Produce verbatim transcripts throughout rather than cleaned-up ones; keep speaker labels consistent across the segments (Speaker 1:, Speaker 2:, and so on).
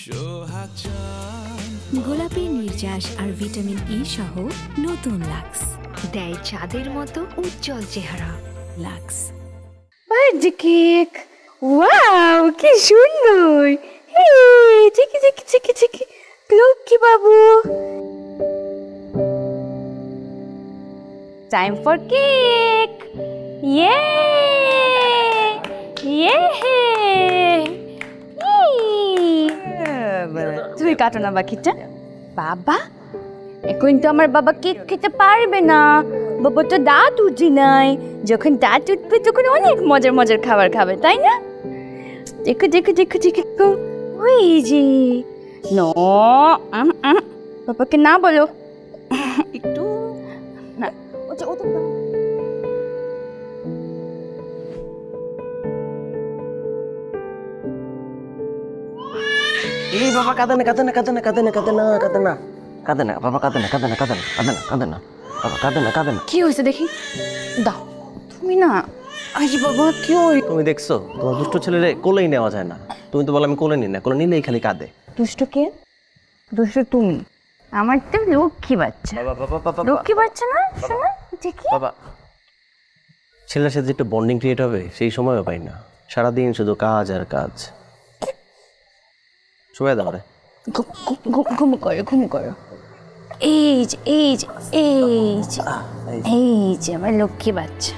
Speaker 1: গোলাপি নির্যাস আর vitamin E সহ নতুন লাক্স দেয় চাঁদের মতো উজ্জ্বল চেহারা। লাক্স
Speaker 2: বার্থডে কেক, ওয়াও কি সুন্দর! হে চিকি চিকি চিকি চিকি লক্ষ্মী বাবু, টাইম ফর কেক! ইয়ে ইয়ে তুই কাটো না বাকিটা। বাবা এখন তো আমার বাবা কেক খেতে পারবে না, বাবা তো দাঁত উঠে নাই, যখন দাঁত উঠবে তখন অনেক মজার মজার খাবার খাবে, তাই না? দেখো দেখো দেখো দেখো ওই যে নো, বাবাকে না বলো একটু না।
Speaker 3: এই বাবা কাঁদে না কাঁদে না কাঁদে না কাঁদে না কাঁদে না কাঁদে না কাঁদে না বাবা কাঁদে না কাঁদে না কাঁদে না কাঁদে না কাঁদে না বাবা কাঁদে না কাঁদে না।
Speaker 2: কি হয়েছে দেখি, দাও তুমি না। আই বাবা কি হই,
Speaker 3: তুমি দেখছো তোমার দুষ্ট ছেলেরে কোলেই নেওয়া যায় না, তুমি তো বলো আমি কোলে নিই না, কোলে নিলেই খালি কাঁদে।
Speaker 2: দুষ্ট কে? দুষ্ট তুমি। আমার তো লক্ষ্মী বাচ্চা।
Speaker 3: বাবা বাবা বাবা
Speaker 2: লক্ষ্মী বাচ্চা না শোনা দেখি।
Speaker 3: বাবা ছেলের সাথে একটু বন্ডিং ক্রিয়েট হবে সেই সময়ও পাই না, সারাদিন শুধু কাজ আর কাজ। শুয়ে দাও রে,
Speaker 2: ঘুম করো ঘুম করো। এই যে এই যে এই যে এই যে আমার লক্ষ্মী বাচ্চা।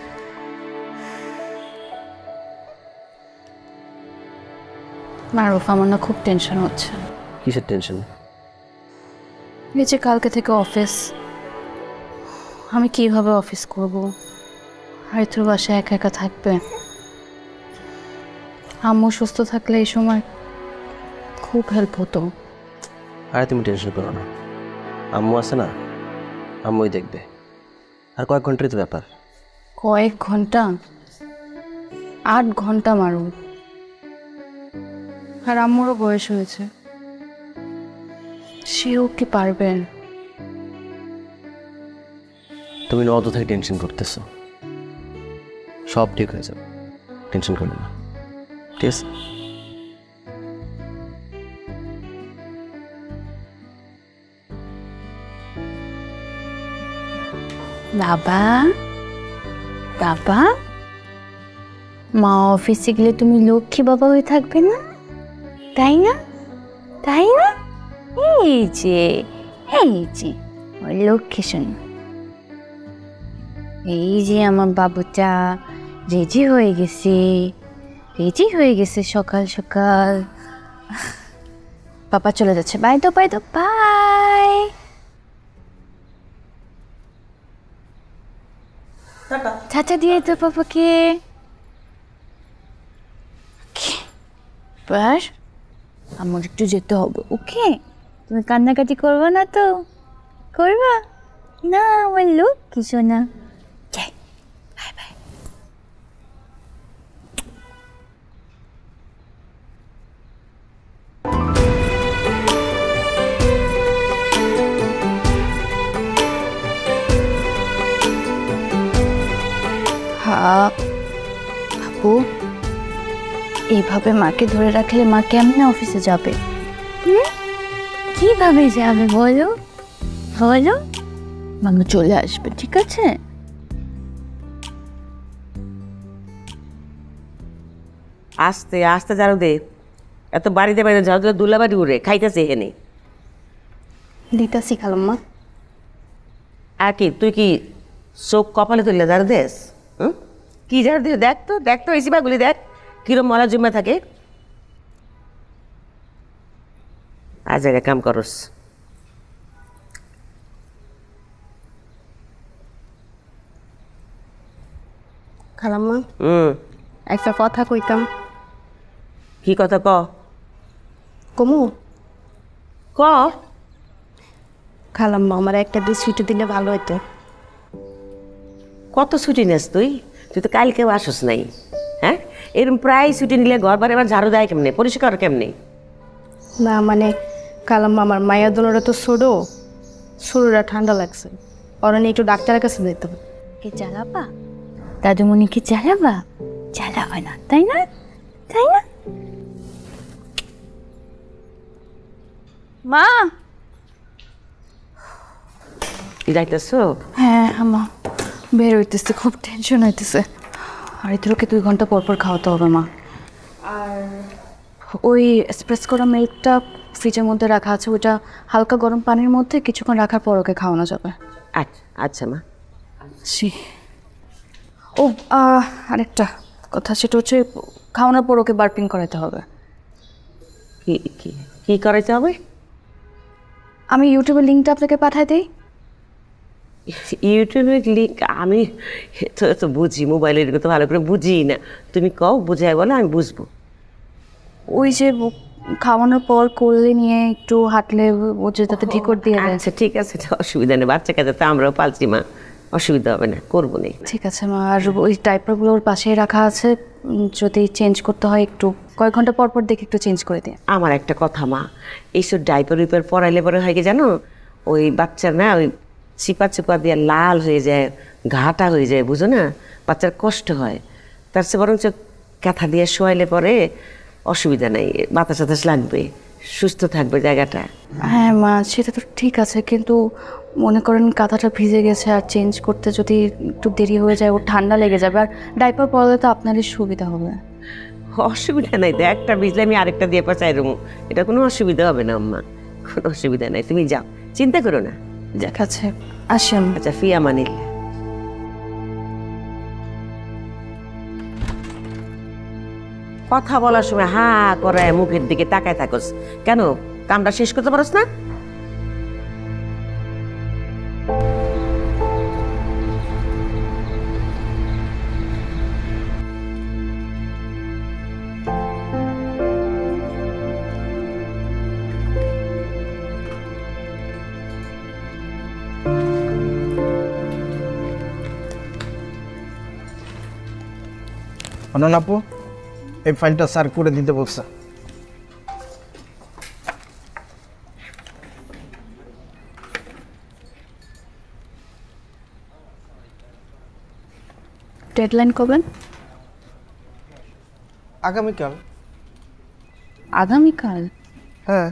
Speaker 2: মারুফ আমার না খুব টেনশন হচ্ছে।
Speaker 3: কিসের টেনশন?
Speaker 2: এই যে কালকে থেকে অফিস, আমি কিভাবে অফিস করব, আর তোর বাসায় একা একা থাকবে। আম্মু সুস্থ থাকলে এই সময় খুব হেল্প হতো।
Speaker 3: আরে তুমি টেনশন করো না, আম্মু আছে না, আম্মুই দেখবে। আর কয়েক ঘন্টারই তো ব্যাপার।
Speaker 2: কয়েক ঘন্টা? আট ঘন্টা মারু। আর আম্মুরও বয়স হয়েছে, সেও কি পারবেন?
Speaker 3: তুমি অত থেকে টেনশন করতেছো, সব ঠিক হয়ে যাবে, টেনশন করবে না, ঠিক আছে?
Speaker 2: বাবা বাবা, মা অফিসে গেলে তুমি লক্ষ্মী বাবা হয়ে থাকবে না, তাই না? তাই না? এই যে এই যে ওই লক্ষ্মী শোন, এই যে আমার বাবুটা রেডি হয়ে গেছে, রেডি হয়ে গেছে সকাল সকাল। পাপা চলে যাচ্ছে, বাই তো বাই তো বাই। চাচা দিয়ে তো পাপাকে। এবার আমার একটু যেতে হবে, ওকে? তুমি কান্নাকাটি করবে না তো? করবা না আমার লোক কিছু না। Bye bye. হ্যাঁ আপু, এইভাবে মাকে ধরে রাখলে মা কেমনে অফিসে যাবে? কিভাবে যাবে বলো বলো? মামা চলে আসবে, ঠিক আছে?
Speaker 4: আস্তে আস্তে ঝাড়ু দে, এত বাড়িতে বাড়িতে ঝাড়ু দিলে দুলা বাড়ি উড়ে খাইতেছে এখানে।
Speaker 2: দিতাছি খালাম্মা।
Speaker 4: আর কি তুই কি চোখ কপালে তুললে ঝাড়ু দেস? হুম, কি ঝাড়ু দিয়ে দেখ তো, দেখ তো এই সিবাগুলি দেখ কিরম মলা জমে থাকে। আর জায়গায় কাম করস।
Speaker 2: খালাম্মা
Speaker 4: হুম,
Speaker 2: একটা কথা কইতাম।
Speaker 4: কি কথা ক?
Speaker 2: কমু
Speaker 4: ক।
Speaker 2: খালাম্মা আমার একটা দিন ছুটি দিলে ভালো হতো।
Speaker 4: কত ছুটি নেস তুই? তুই তো কালকেও আসস নাই। হ্যাঁ, এরকম প্রায় ছুটি নিলে ঘর বারে এবার ঝাড়ু দেয় কেমনে, পরিষ্কার কেমনে?
Speaker 2: না মানে খালাম্মা আমার মায়ের দোলরা তো ছোটো, শরীরটা ঠান্ডা লাগছে, ওরা নিয়ে একটু ডাক্তারের কাছে যেতে হবে। কি জ্বালাবা দাদুমণি, কি জ্বালাবা? জ্বালাবা না তাই না? তাই না? মা
Speaker 4: যাইতেছো?
Speaker 2: হ্যাঁ আমা বের হইতেছে, খুব টেনশন হইতেছে। আর এদেরকে দুই ঘন্টা পর পর খাওয়াতে হবে মা। আর ওই এক্সপ্রেস করা মিল্কটা ফ্রিজের মধ্যে রাখা আছে, ওইটা হালকা গরম পানির মধ্যে কিছুক্ষণ রাখার পর ওকে খাওয়ানো যাবে।
Speaker 4: আচ্ছা আচ্ছা মা।
Speaker 2: জি। ও আরেকটা কথা, সেটা হচ্ছে খাওয়ানোর পর ওকে বার্পিং করাতে হবে।
Speaker 4: কি কি কি করাইতে হবে?
Speaker 2: আমি ইউটিউবের লিঙ্কটা আপনাকে পাঠাই দিই।
Speaker 4: ইউটিউবের লিঙ্ক? আমি তো তো বুঝি, মোবাইলের তো ভালো করে বুঝি না, তুমি কও, বুঝাই বলো, আমি বুঝবো।
Speaker 2: ওই যে খাওয়ানোর পর কোলে নিয়ে একটু হাঁটলে ও যে তাতে ঢিকর দিয়ে দেয়।
Speaker 4: আচ্ছা ঠিক আছে, অসুবিধা নেই, বাচ্চা কাছে তো আমরাও পালছি মা, অসুবিধা হবে না, করবো না।
Speaker 2: ঠিক আছে মা। আর ওই ডাইপারগুলো ওর পাশেই রাখা আছে, যদি চেঞ্জ করতে হয় একটু কয়েক ঘন্টা পর পর দেখে একটু চেঞ্জ করে দিই।
Speaker 4: আমার একটা কথা মা, এইসব ডাইপার উইপার পরাইলে পরে হয় কি জানো, ওই বাচ্চার না ওই চিপা চিপা দিয়ে লাল হয়ে যায়, ঘাটা হয়ে যায়, বুঝো না, বাচ্চার কষ্ট হয়। তার চেয়ে বরঞ্চ কাঁথা দিয়ে শোয়াইলে পরে অসুবিধা নেই, বাতাস বাতাস লাগবে, সুস্থ থাকবে জায়গাটা।
Speaker 2: হ্যাঁ মা সেটা তো ঠিক আছে, কিন্তু মনে করেন কাঁথাটা ভিজে গেছে আর চেঞ্জ করতে যদি একটু দেরি হয়ে যায়, ওর ঠান্ডা লেগে যাবে, আর ডাইপার পরালে তো আপনারই সুবিধা হবে।
Speaker 4: অসুবিধা নাই তো, একটা ভিজলে আমি আরেকটা দিয়ে পাচাই দেবো, এটা কোনো অসুবিধা হবে না আম্মা, কোনো অসুবিধা নাই, তুমি যাও, চিন্তা করো না।
Speaker 2: ঠিক আছে, আসেন।
Speaker 4: আচ্ছা ফিয়া মানিল। কথা বলার সময় হা করে মুখের দিকে তাকায় থাকোস কেন? কামটা শেষ করতে পারোস না?
Speaker 5: অনন আপু, এই ফাইলটা স্যার করে দিতে বলছে।
Speaker 2: ডেডলাইন কবে?
Speaker 5: আগামীকাল।
Speaker 2: আগামীকাল?
Speaker 5: হ্যাঁ।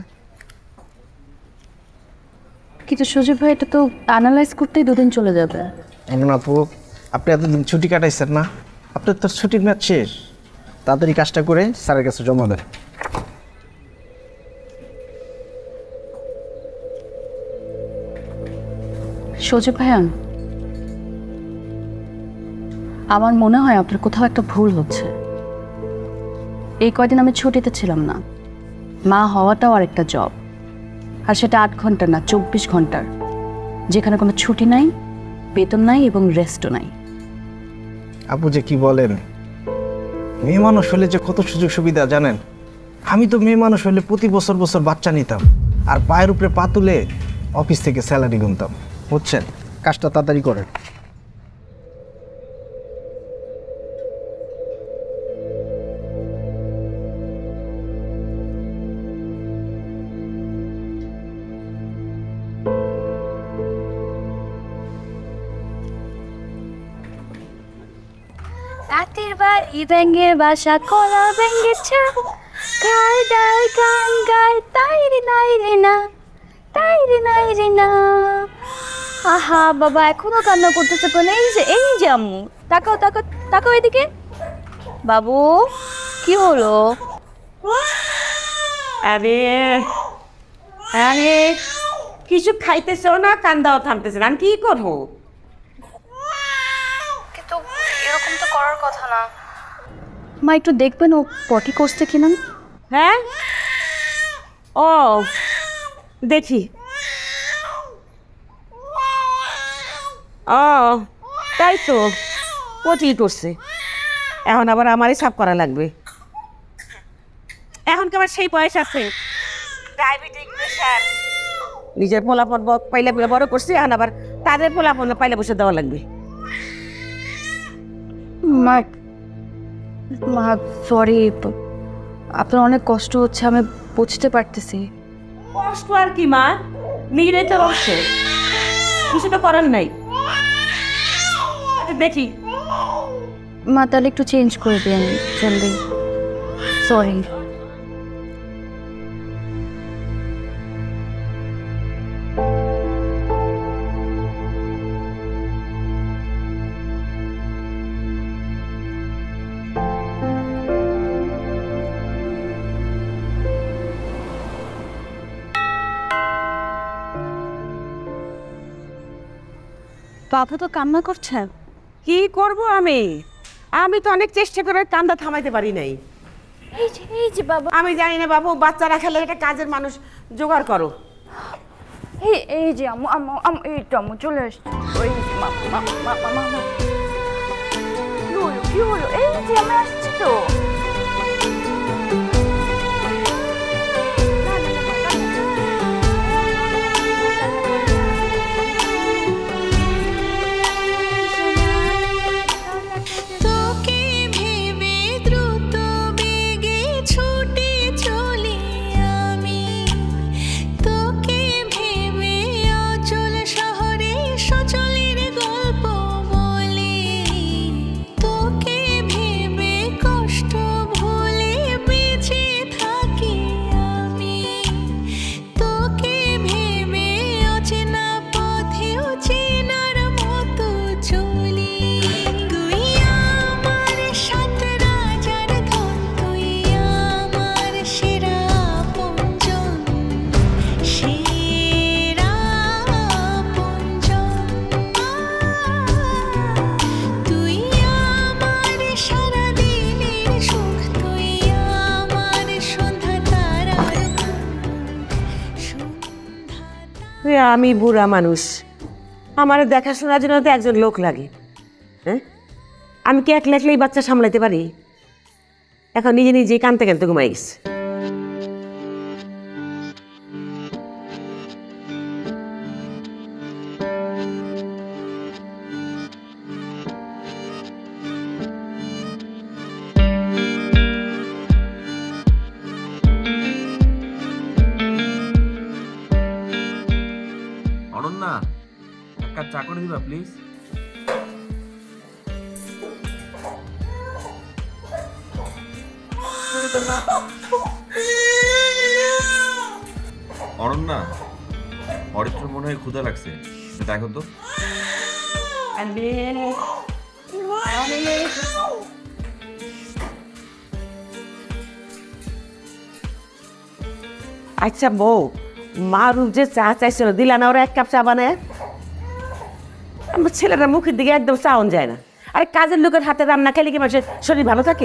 Speaker 2: কিন্তু সুজিব ভাই, এটা তো অ্যানালাইজ করতেই দুদিন চলে যাবে।
Speaker 5: অনন আপু, আপনি এতদিন ছুটি কাটাইছেন না, আপনার তো ছুটির ম্যাচ শেষ, তাড়াতাড়ি কাজটা করে স্যারের কাছে জমা দেন।
Speaker 2: সুজিব ভাইয়া, আমার মনে হয় আপনার কোথাও একটা ভুল হচ্ছে। এই কয়দিন আমি ছুটিতে ছিলাম না, মা হওয়াটাও আরেকটা জব, আর সেটা আট ঘন্টার না চব্বিশ ঘন্টার, যেখানে কোনো ছুটি নাই, বেতন নাই এবং রেস্টও নাই।
Speaker 5: আপু যে কি বলেন, মেয়ে মানুষ হলে যে কত সুযোগ সুবিধা জানেন? আমি তো মেয়ে মানুষ হলে প্রতি বছর বছর বাচ্চা নিতাম, আর পায়ের উপরে পা তুলে অফিস থেকে স্যালারি গুনতাম। বুঝছেন, কাজটা তাড়াতাড়ি করেন।
Speaker 2: রাতের বাড়ি ব্যাঙ্গের বাসা, কলা ব্যাঙ্গের ছা, গায় ডায় গান গায়, তাই রে নাই রে না, তাই রে নাই রে না। আহা বাবা, এখনো কান্না করতেছে কেন? এই যে এই যে আম্মু, তাকাও তাকাও তাকাও এদিকে। বাবু কি হলো?
Speaker 4: আরে আরে কিছু খাইতেছেও না, কান্দাও থামতেছে না, আমি কি করবো?
Speaker 2: কিন্তু এরকম তো করার কথা না। মা একটু দেখবেন ও পটি করছে কিনা।
Speaker 4: হ্যাঁ, ও দেখি। ও তাই তো, পটি করছে, এখন আবার আমারই সাফ করা লাগবে। এখন কি আমার সেই বয়স আছে? ডায়াবেটিক, প্রেশার, নিজের পোলাপন পাইলে বড় করছে, এখন আবার তাদের পোলাপন পাইলে বসে দেওয়া লাগবে।
Speaker 2: মা মা সরি, আপনার অনেক কষ্ট হচ্ছে, আমি বুঝতে পারতেছি।
Speaker 4: কষ্ট আর কি মা, নিজেরাই তো অবশ্য কিছু তো করার নাই। দেখি
Speaker 2: মা তাহলে একটু চেঞ্জ করে দিন জলদি, সরি। বাবা তো কান্না করছে।
Speaker 4: কি করব আমি আমি তো অনেক চেষ্টা করে কান্না থামাইতে পারি নাই।
Speaker 2: এই যে এই যে বাবা,
Speaker 4: আমি জানি না বাবু, বাচ্চারা খেলে একটা কাজের মানুষ জোগাড় করো।
Speaker 2: এই এই যে আম্মু আম্মু আম্মু এই তো আম্মু চলে আসছে। ওই যে মামা মামা মামা মামা কি হলো কি হলো? এই যে আমি আসছি তো।
Speaker 4: আমি বুড়া মানুষ, আমার দেখাশোনার জন্য তো একজন লোক লাগে। হ্যাঁ, আমি কি একলা একলাই বাচ্চা সামলাইতে পারি? এখন নিজে নিজেই কানতে কানতে ঘুমাই গেছে।
Speaker 6: অনন্যা, এক কাপ চা করে দিবা প্লিজ। অনন্যা, অরিত্র মনে হয় ক্ষুধা লাগছে, দেখো তো।
Speaker 4: আচ্ছা বউ, মারুফ যে চা চাইছিল দিলা না? ওরা এক কাপ চা বানায়। আমার ছেলেটা মুখের দিকে একদম চাউন যায় না। আরে কাজের লোকের হাতে রান্না খেলে কি মানুষের শরীর ভালো থাকে?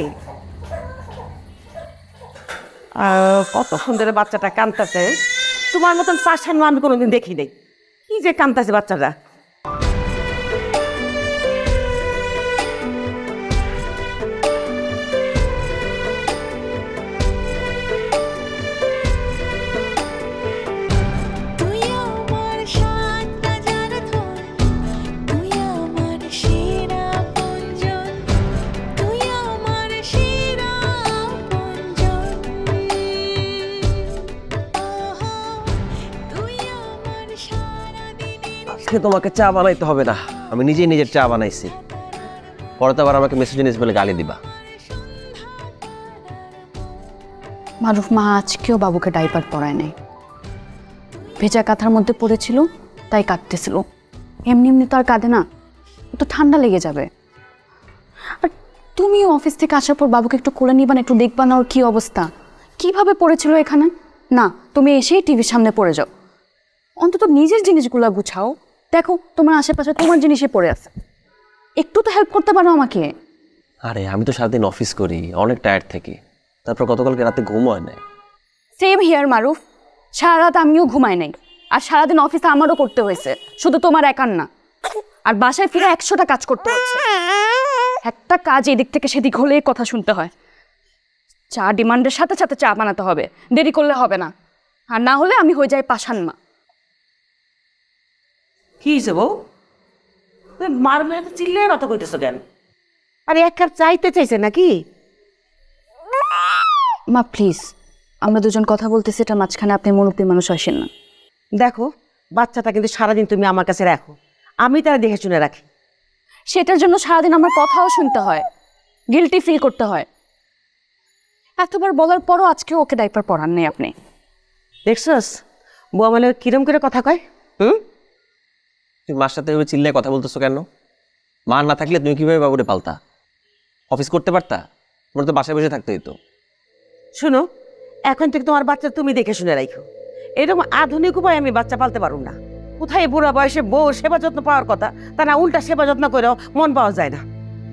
Speaker 4: কতক্ষণ ধরে বাচ্চাটা কাঁদতেছে। তোমার মতন পাশানো আমি কোনোদিন দেখি নাই। কি যে কাঁদতেছে বাচ্চাটা।
Speaker 3: তোমাকে চা বানাইতে হবে না, আমি নিজেই নিজের চা বানাইছি। পরে তো আবার আমাকে মেসেজ নিস বলে গালি দিবা।
Speaker 2: মারুফ মা আজকেও বাবুকে ডাইপার পরায় নাই। ভেজা কাঁথার মধ্যে পড়েছিল তাই কাঁদতেছিল। এমনি এমনি তো আর কাঁদে না, তো ঠান্ডা লেগে যাবে। আর তুমিও অফিস থেকে আসার পর বাবুকে একটু কোলে নিবা না, একটু দেখবা না ওর কি অবস্থা, কিভাবে পড়েছিল এখানে। না, তুমি এসেই টিভির সামনে পড়ে যাও। অন্তত নিজের জিনিসগুলো গুছাও। দেখো তোমার আশেপাশে তোমার জিনিসে পড়ে আছে, একটু তো হেল্প করতে পারো আমাকে।
Speaker 3: আরে আমি তো সারাদিন অফিস করি, অনেক টায়ার্ড থাকি। তারপর গতকালকে রাতে ঘুম হয় নাই।
Speaker 2: সেম হিয়ার মারুফ, সারা রাত আমিও ঘুমাই নাই। আর সারাদিন অফিসে আমারও করতে হয়েছে, শুধু তোমার একার না। আর বাসায় ফিরে একশোটা কাজ করতে হচ্ছে। একটা কাজ এদিক থেকে সেদিক হলেই কথা শুনতে হয়। চা ডিমান্ডের সাথে সাথে চা বানাতে হবে, দেরি করলে হবে না। আর না হলে আমি হয়ে যাই পাশান মা।
Speaker 4: কি হয়েছে বউ? মার মেয়ে তো চিল্লে কথা কইতেছো কেন? আরে এক কাপ চাইতে চাইছে নাকি?
Speaker 2: মা প্লিজ, আমরা দুজন কথা বলতেছি, এটা মাঝখানে আপনি মনোপ্তি মানুষ আসেন না।
Speaker 4: দেখো বাচ্চাটা কিন্তু সারাদিন তুমি আমার কাছে রাখো, আমি তারা দেখে শুনে রাখি।
Speaker 2: সেটার জন্য সারাদিন আমার কথাও শুনতে হয়, গিল্টি ফিল করতে হয়। এতবার বলার পরও আজকে ওকে ডাইপার পরান নেই আপনি।
Speaker 4: দেখছস বউ আমাদের কিরম করে কথা কয়? হুম,
Speaker 3: তুমি মার সাথে এভাবে চিল্লায় কথা বলতেছো কেন? মা না থাকলে তুমি কিভাবে বাবুরে পালতা? অফিস করতে পারতা? তোমার তো বাসায় বসে থাকতে হইতো।
Speaker 4: শোনো, এখন থেকে তোমার বাচ্চা তুমি দেখে শুনে রাখো। এরকম আধুনিক উপায় আমি বাচ্চা পালতে পারুম না। কোথায় বুড়া বয়সে বউ সেবা যত্ন পাওয়ার কথা, তা না উল্টা সেবা যত্ন করেও মন পাওয়া যায় না।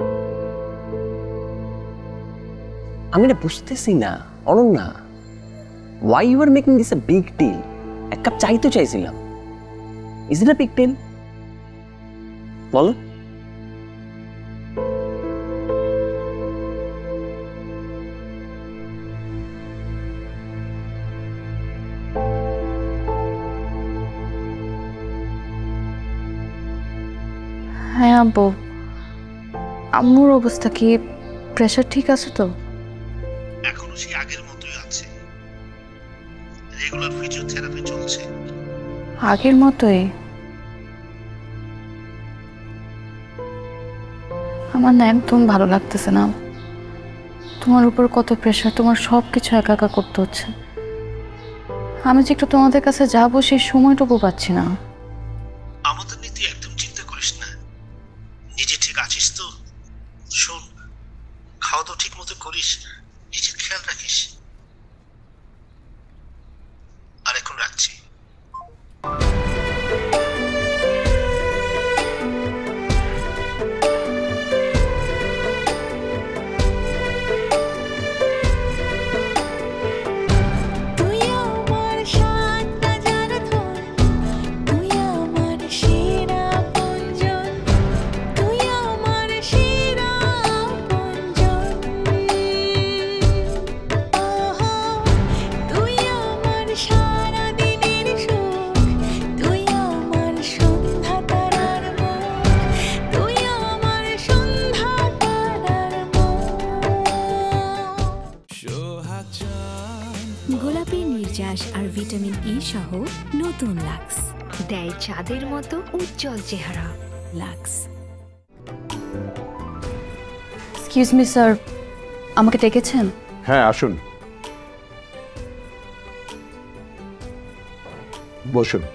Speaker 3: আমি না বুঝতেছি না Ananya, why you are making this a big deal? এক কাপ চাই তো চাইছিলাম, is it a big deal? বলো।
Speaker 2: হ্যাঁ আব্বু, আম্মুর অবস্থা কি? প্রেশার ঠিক আছে তো?
Speaker 5: এখনো সেই আগের মতোই আছে, রেগুলার ফিজিওথেরাপি চলছে।
Speaker 2: আগের মতোই? আমার না একদম ভালো লাগতেছে না। তোমার উপর কত প্রেশার, তোমার সব কিছু একা একা করতে হচ্ছে। আমি যে একটু তোমাদের কাছে যাবো সেই সময়টুকু পাচ্ছি না।
Speaker 5: আমাদের নিয়ে তুই একদম চিন্তা করিস না, নিজে ঠিক আছিস তো? শোন, খাওয়া দাওয়া ঠিক মতো করিস, নিজের খেয়াল রাখিস। আর এখন রাখছি।
Speaker 1: গোলাপি নির্যাস আর ভিটামিন ই সহ নতুন লাক্স দেয় চাঁদের মতো উজ্জ্বল চেহারা। লাক্স।
Speaker 2: এক্সকিউজ মি স্যার, আমাকে ডেকেছেন?
Speaker 7: হ্যাঁ আসুন, বসুন।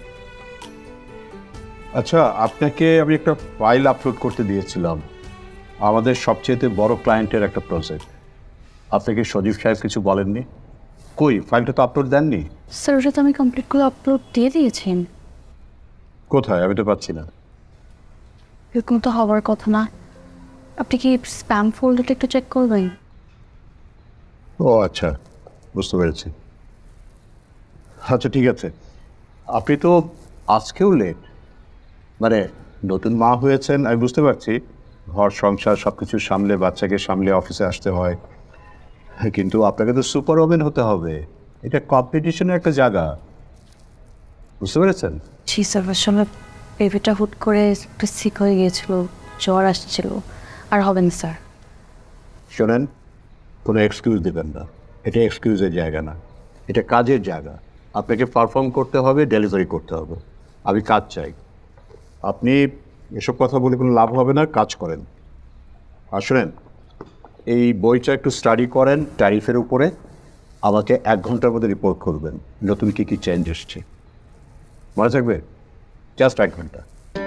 Speaker 7: আচ্ছা, আপনাকে আমি একটা ফাইল আপলোড করতে দিয়েছিলাম, আমাদের সবচেয়ে বড় ক্লায়েন্টের একটা প্রজেক্ট। আপনাকে সজীব সাহেব কিছু বলেননি? কই ফাইলটা তো আপলোড দেননি?
Speaker 2: স্যার ওটা তো আমি কমপ্লিট করে আপলোড দিয়ে দিয়েছেন।
Speaker 7: কোথায়? আমি তো পাচ্ছি না।
Speaker 2: এরকম তো হওয়ার কথা না। আপনি কি স্প্যাম ফোল্ডারটা একটু চেক করবেন?
Speaker 7: ও আচ্ছা, বুঝতে পেরেছি। আচ্ছা ঠিক আছে, আপনি তো আজকেও লেট, মানে নতুন মা হয়েছেন আমি বুঝতে পারছি, ঘর সংসার সব কিছু সামলে বাচ্চাকে সামলে অফিসে আসতে হয়, কিন্তু আপনাকে তো সুপার ওমেন হতে হবে, এটা কম্পিটিশনের একটা জায়গা, বুঝতে পেরেছেন?
Speaker 2: জি স্যার, আসলে বেবিটা হুট করে একটু সিক হয়ে গিয়েছিল, জ্বর আসছিল, আর হবে না স্যার।
Speaker 7: শোনেন, কোনো এক্সকিউজ দেবেন না, এটা এক্সকিউজের জায়গা না, এটা কাজের জায়গা। আপনাকে পারফর্ম করতে হবে, ডেলিভারি করতে হবে। আমি কাজ চাই, আপনি এসব কথা বলে কোনো লাভ হবে না, কাজ করেন। আর শোনেন, এই বইটা একটু স্টাডি করেন ট্যারিফের উপরে, আমাকে এক ঘন্টার মধ্যে রিপোর্ট করবেন নতুন কী কী চেঞ্জ এসছে, মনে থাকবে? জাস্ট এক ঘন্টা।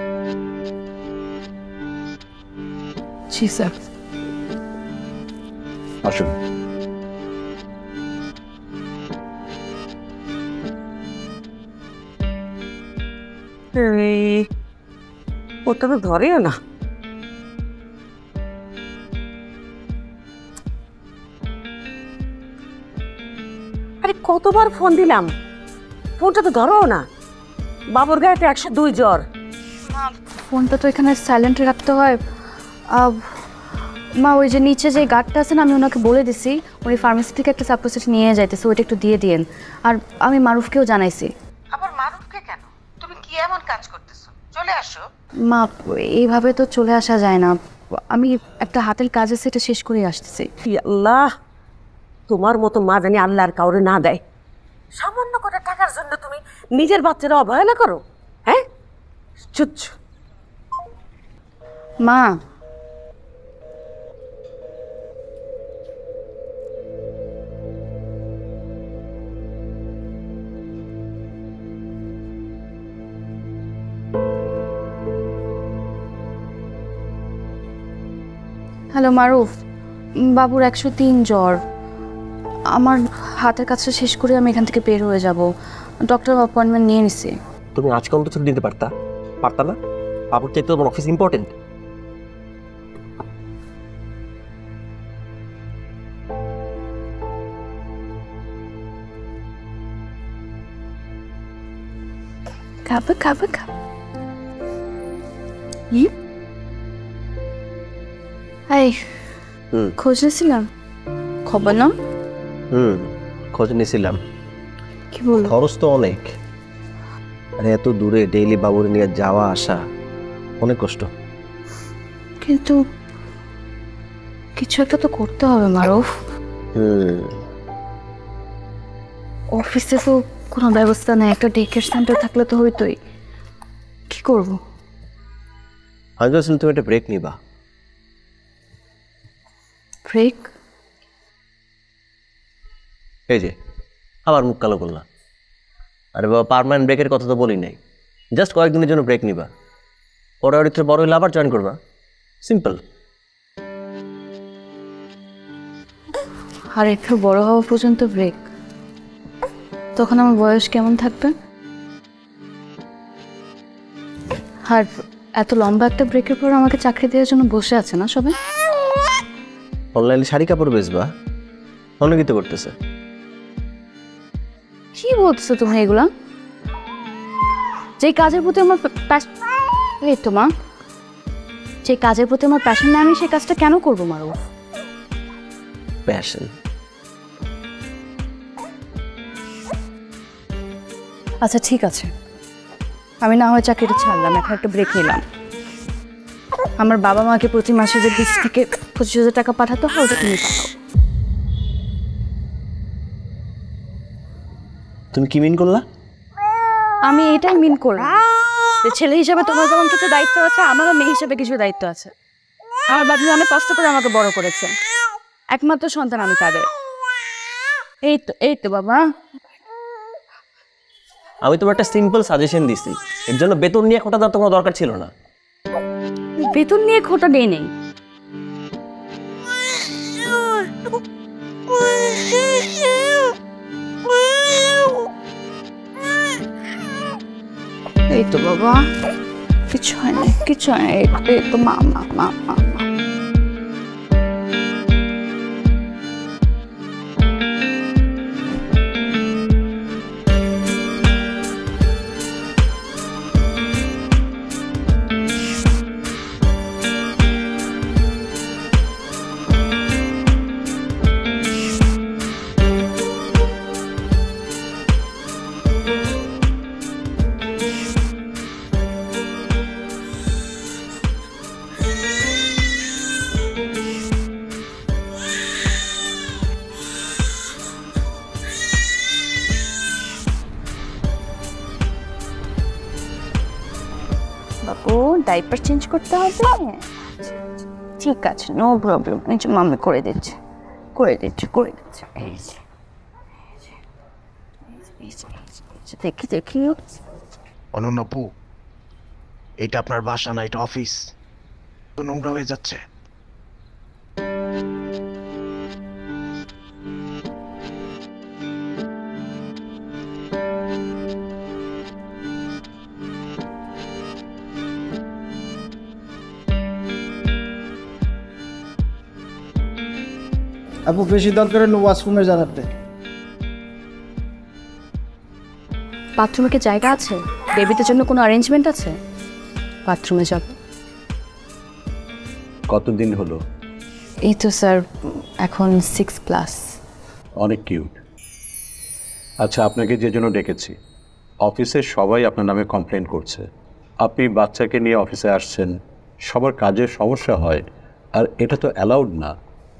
Speaker 2: জি স্যার।
Speaker 7: আসুন।
Speaker 4: ওটা তো ধরেও না। আরে কতবার ফোন দিলাম, ফোনটা তো ধরো না। বাবুর গায়ে তো একশো দুই জ্বর।
Speaker 2: ফোনটা তো এখানে সাইলেন্টে রাখতে হয়। মা ওই যে নিচে যে গার্ডটা আছে না, আমি ওনাকে বলে দিছি উনি ফার্মেসি থেকে একটা সাপ্রোসেট নিয়ে যাইতেছে, ওইটা একটু দিয়ে দিয়েন। আর আমি মারুফকেও জানাইছি।
Speaker 4: আবার মারুফকে কেন? তুমি কি এমন কাজ করতেছো? চলে আসো।
Speaker 2: মা এইভাবে তো চলে আসা যায় না, আমি একটা হাতের কাজ আছে, এটা শেষ করে আসতেছি।
Speaker 4: আল্লাহ, তোমার মতো মা জানি আল্লাহ আর কাউরে না দেয়। সামান্য করে টাকার জন্য তুমি নিজের বাচ্চারা অবহেলা করো, হ্যাঁ? চুচ।
Speaker 2: মা হ্যালো মারুফ, বাবুর একশো তিন জ্বর। আমার হাতের কাজটা শেষ করে আমি এখান থেকে বের হয়ে যাব, ডক্টর অ্যাপয়েন্টমেন্ট নিয়ে নিছি।
Speaker 3: তুমি আজকে অন্তত ছুটি দিতে পারতা পারতা না? বাবুর চাইতে তোমার অফিস ইম্পর্টেন্ট।
Speaker 2: খাবে খাবে খাবে। এই খোঁজ নিয়েছিলাম, খবর নাম?
Speaker 3: হুম, খোঁজ নিয়েছিলাম।
Speaker 2: কি বল?
Speaker 3: খরচ তো অনেক, আরে এত দূরে ডেইলি বাবুর নিয়ে যাওয়া আসা অনেক কষ্ট।
Speaker 2: কিন্তু কিছু একটা তো করতে হবে মারুফ।
Speaker 3: হুম,
Speaker 2: অফিসে তো কোনো ব্যবস্থা নেই, একটা ডে কেয়ার সেন্টার থাকলে তো হইতোই। কি করব?
Speaker 3: আমি ভাবছিলাম তুমি একটা ব্রেক নিবা।
Speaker 2: ব্রেক?
Speaker 3: এই যে আবার মুখ কালো করলাম। আরে বাবা, পার্মানেন্ট ব্রেকের কথা তো বলি নাই, জাস্ট কয়েকদিনের জন্য ব্রেক নিবা, পরে আর একটু বড় হইলে আবার জয়েন করবা, সিম্পল।
Speaker 2: আর একটু বড় হওয়া পর্যন্ত ব্রেক? তখন আমার বয়স কেমন থাকবে? আর এত লম্বা একটা ব্রেকের পর আমাকে চাকরি দেওয়ার জন্য বসে আছে না সবাই?
Speaker 3: অনলাইনে শাড়ি কাপড় বেচবা, অন্য কিছু করতেছে।
Speaker 2: কি বলছো তুমি এগুলা? যে কাজের প্রতি আমার এই তো মা, যে কাজের প্রতি আমার প্যাশন না, আমি সেই কাজটা কেন করবো মারো?
Speaker 3: প্যাশন?
Speaker 2: আচ্ছা ঠিক আছে, আমি না হয় চাকরিটা ছাড়লাম, এখন একটা ব্রেক নিলাম। আমার বাবা মাকে প্রতি মাসে যে বিশ থেকে পঁচিশ হাজার টাকা পাঠাতে হয় ওটা তুমি পাঠাও।
Speaker 3: তুমি কি মিন করলা?
Speaker 2: আমি এটাই মিন করলাম যে ছেলে হিসেবে তোমার যেমন কিছু দায়িত্ব আছে, আমারও মেয়ে হিসেবে কিছু দায়িত্ব আছে। আমার বাবা অনেক কষ্ট করে আমাকে বড় করেছে, একমাত্র সন্তান আমি তাদের। এই তো এই তো বাবা,
Speaker 3: আমি তোমার একটা সিম্পল সাজেশন দিছি, এর জন্য বেতন নিয়ে খোটা দেওয়ার তোমার দরকার ছিল না।
Speaker 2: বেতন নিয়ে খোটা নেই নেই এই তো বাবা, কিছু হয় না, কিছু হয় না, এই তো মা মা মা মা ডাইপার চেঞ্জ করতে হবে। ঠিক আছে, নো প্রবলেম, নিচে মাম্মি করে দিচ্ছে করে দিচ্ছে করে দিচ্ছে এই যে দেখি দেখি।
Speaker 5: অনন্য পু, এটা আপনার বাসা না, এটা অফিস, তো নোংরা হয়ে যাচ্ছে।
Speaker 8: আপু বেশি দরকার হলে ওয়াশরুমে জানাতে।
Speaker 2: বাথরুমে কি জায়গা আছে? বেবিদের জন্য কোনো অ্যারেঞ্জমেন্ট আছে? বাথরুমে যাব।
Speaker 7: কতদিন হলো?
Speaker 2: এই তো স্যার এখন সিক্স প্লাস।
Speaker 7: অনেক কিউট। আচ্ছা, আপনাকে যে জন্য ডেকেছি, অফিসের সবাই আপনার নামে কমপ্লেন করছে। আপনি বাচ্চাকে নিয়ে অফিসে আসছেন, সবার কাজের সমস্যা হয়, আর এটা তো অ্যালাউড না।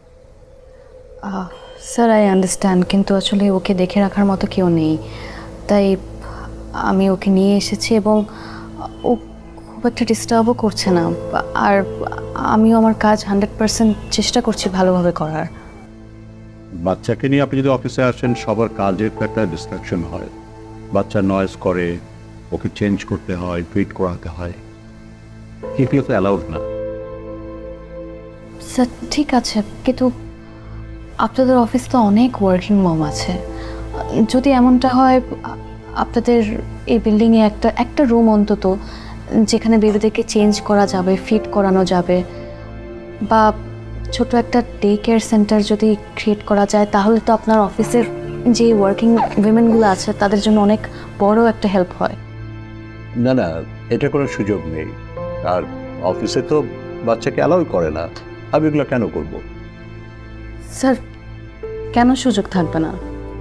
Speaker 2: স্যার আই আন্ডারস্ট্যান্ড, কিন্তু আসলে ওকে দেখে রাখার মতো কেউ নেই, তাই আমি ওকে নিয়ে এসেছি এবং ও খুব একটা ডিস্টার্বও করছে না। আর আমিও আমার কাজ হান্ড্রেড পার্সেন্ট চেষ্টা করছি ভালোভাবে করার।
Speaker 7: বাচ্চাকে নিয়ে আপনি যদি অফিসে আসেন, সবার কাজের তো একটা ডিস্ট্রাকশন হয়, বাচ্চা নয়েজ করে, ওকে চেঞ্জ করতে হয়, ট্রিট করাতে হয়, এগুলো তো অ্যালাউড না।
Speaker 2: স্যার ঠিক আছে, কিন্তু আপনাদের অফিস তো অনেক ওয়ার্কিং মম আছে, যদি এমনটা হয় আপনাদের এই বিল্ডিংয়ে একটা একটা রুম অন্তত যেখানে বেবিদেরকে চেঞ্জ করা যাবে, ফিট করানো যাবে, বা ছোট একটা ডে কেয়ার সেন্টার যদি ক্রিয়েট করা যায় তাহলে তো আপনার অফিসের যে ওয়ার্কিং উইমেনগুলো আছে তাদের জন্য অনেক বড় একটা হেল্প হয়।
Speaker 7: না না, এটা কোনো সুযোগ নেই। আর অফিসে তো বাচ্চাকে অ্যালাউ করে না, আমি এগুলো কেন করব?
Speaker 2: স্যার, কেন সুযোগ থাকবে না?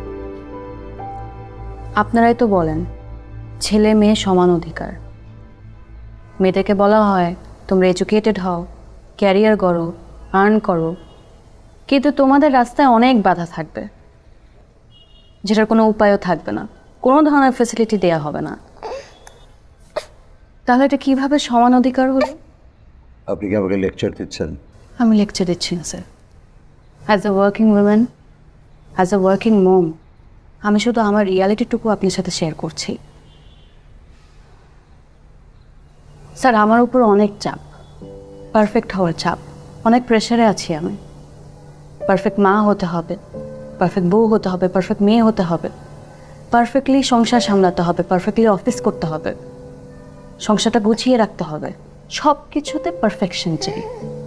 Speaker 2: আপনারাই তো বলেন ছেলে মেয়ে সমান অধিকার। মেয়েদেরকে বলা হয় তোমরা এডুকেটেড হও, ক্যারিয়ার করো, আর্ন করো, কিন্তু তোমাদের রাস্তায় অনেক বাধা থাকবে যেটার কোনো উপায়ও থাকবে না, কোনো ধরনের ফ্যাসিলিটি দেওয়া হবে না। তাহলে এটা কীভাবে সমান অধিকার হলো?
Speaker 7: আপনি কি আমাকে লেকচার দিচ্ছেন?
Speaker 2: আমি লেকচার দিচ্ছি না sir. As a working women, as a working mom, আমি শুধু আমার রিয়ালিটিটুকু আপনার সাথে শেয়ার করছি। স্যার, আমার উপর অনেক চাপ, পারফেক্ট হওয়ার চাপ, অনেক প্রেশারে আছি আমি। পারফেক্ট মা হতে হবে, পারফেক্ট বউ হতে হবে, পারফেক্ট মেয়ে হতে হবে, পারফেক্টলি সংসার সামলাতে হবে, পারফেক্টলি অফিস করতে হবে, সংসারটা গুছিয়ে রাখতে হবে, সব কিছুতে পারফেকশন চাই।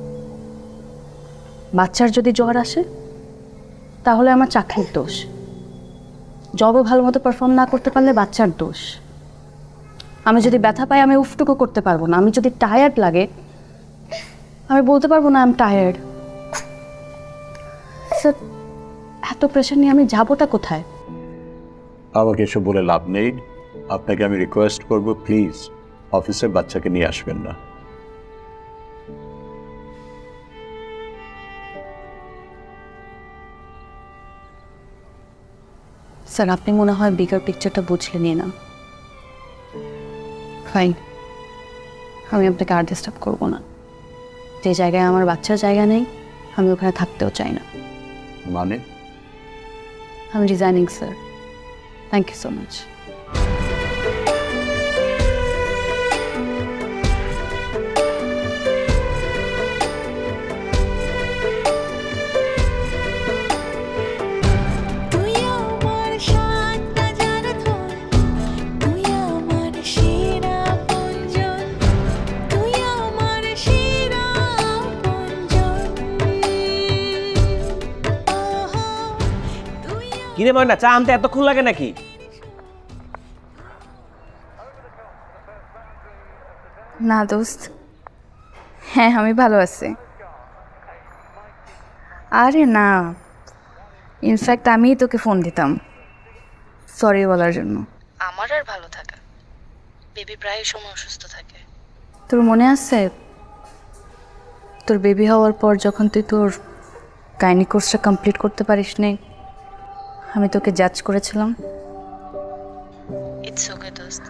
Speaker 2: বাচ্চার যদি জ্বর আসে তাহলে আমার চাকরির দোষ, জবে ভালো মতো পারফর্ম না করতে পারলে বাচ্চার দোষ। আমি যদি ব্যথা পাই আমি উফটুকু করতে পারবো না। আমি যদি টায়ার্ড লাগে আমি বলতে পারবো না আই এম টায়ার্ড। স্যার, এত প্রেশার নিয়ে আমি যাবোটা কোথায়?
Speaker 7: আমাকে এসব বলে লাভ নেই। আপনাকে আমি রিকোয়েস্ট করব, প্লিজ অফিসের বাচ্চাকে নিয়ে আসবেন না।
Speaker 2: স্যার, আপনি মনে হয় বিগার পিকচারটা বুঝলে নিয়ে না। ফাইন, আমি আপনাকে আর ডিস্টার্ব করবো না। যে জায়গায় আমার বাচ্চার জায়গা নেই আমি ওখানে থাকতেও চাই না।
Speaker 7: মানে?
Speaker 2: আমি resigning sir. Thank you so much.
Speaker 9: কিরে ময়না, চা আনতে এতক্ষণ লাগে নাকি?
Speaker 10: না দোস্ত, হ্যাঁ আমি ভালো আছি। আরে না, ইনফ্যাক্ট আমিই তোকে ফোন দিতাম সরি বলার জন্য। আমার আর ভালো থাকা, বেবি প্রায় সময় অসুস্থ থাকে। তোর মনে আছে তোর বেবি হওয়ার পর যখন তুই তোর গাইনি কোর্সটা কমপ্লিট করতে পারিস নি, আমি তোকে জাজ করেছিলাম। ইটস ওকে দোস্ত।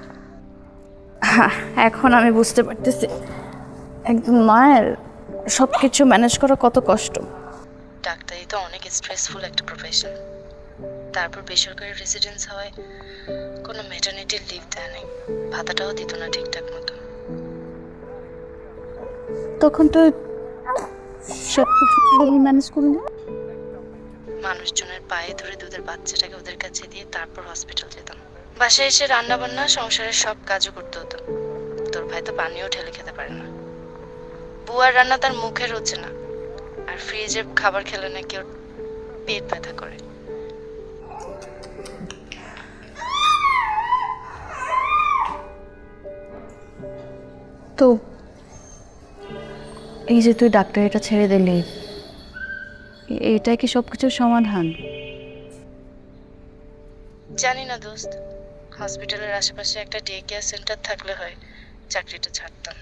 Speaker 10: এখন আমি বুঝতে পারতেছি একদম মায়ের সব কিছু ম্যানেজ করা কত কষ্ট। ডাক্তারি তো অনেক স্ট্রেসফুল একটা প্রফেশন, তারপর বেসরকারি রেসিডেন্স হয়, কোনো ম্যাটারনিটি লিভ দেয় নেই, ভাতাটাও দিত না ঠিকঠাক মতো। তখন তো সব কিছু ম্যানেজ করলি, মানুষজনের পায়ে ধরে দুধের বাচ্চাটাকে ওদের কাছে দিয়ে তারপর হসপিটাল যেতাম। বাসায় এসে রান্না বান্না সংসারের সব কাজও করতে হতো। তোর ভাই তো পানিও ঢেলে খেতে পারে না, বুয়ার রান্না তার মুখে রোচে না, আর ফ্রিজের খাবার খেলে নাকি ওর পেট ব্যথা করে। তো এই যে তুই ডাক্তারিটা ছেড়ে দিলি, এটাই কি সবকিছুর সমাধান? জানি না দোস্ত, হসপিটালের আশেপাশে একটা ডে কেয়ার সেন্টার থাকলে হয় চাকরিটা ছাড়তাম।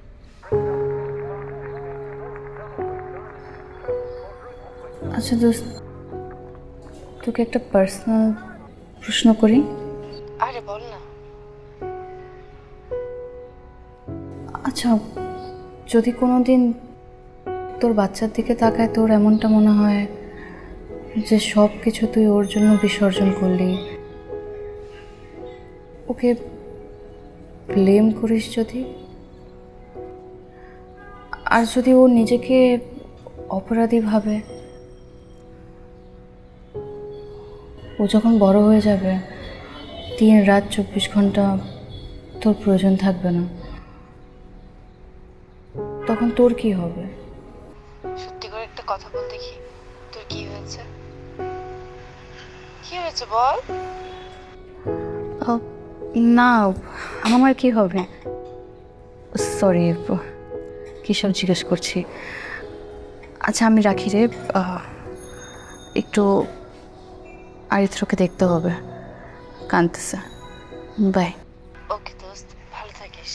Speaker 10: আচ্ছা দোস্ত, তোকে একটা পার্সোনাল প্রশ্ন করি। আরে বল না। আচ্ছা, যদি কোনোদিন তোর বাচ্চার দিকে তাকায় তোর এমনটা মনে হয় যে সব কিছু তুই ওর জন্য বিসর্জন করলি, ওকে ব্লেম করিস যদি, আর যদি ও নিজেকে অপরাধী ভাবে, ও যখন বড় হয়ে যাবে
Speaker 2: দিন রাত চব্বিশ ঘন্টা তোর প্রয়োজন থাকবে না, তখন তোর কি হবে?
Speaker 10: সত্যি করে একটা কথা বল দেখি, তোর কি হয়েছে? কি হয়েছে বল।
Speaker 2: না, আমার কি হবে? সরি, কিসব জিজ্ঞেস করছি। আচ্ছা আমি রাখি রে, একটু আরিত্রকে দেখতে হবে, কাঁদতেছে। বাই।
Speaker 10: ওকে দোস্ত, ভালো থাকিস।